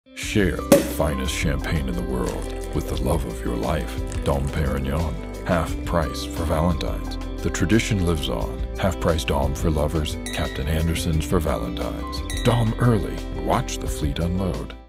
Share the finest champagne in the world with the love of your life. Dom Perignon, half price for Valentine's. The tradition lives on. Half price Dom for lovers, Captain Anderson's for Valentine's. Dom early, watch the fleet unload.